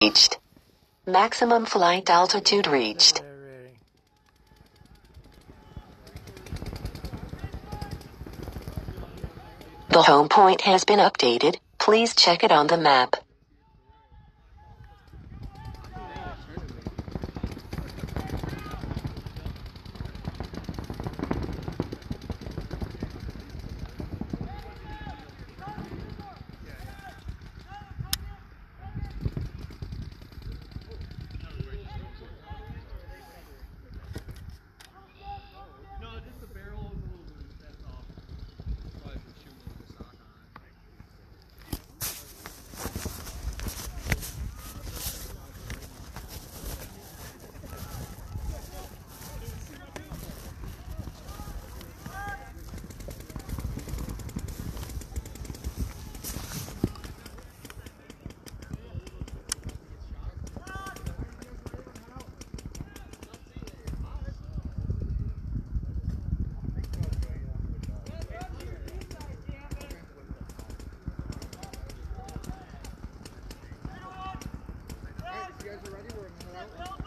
reached. Maximum flight altitude reached. The home point has been updated. Please check it on the map. You guys are ready? We're gonna head out.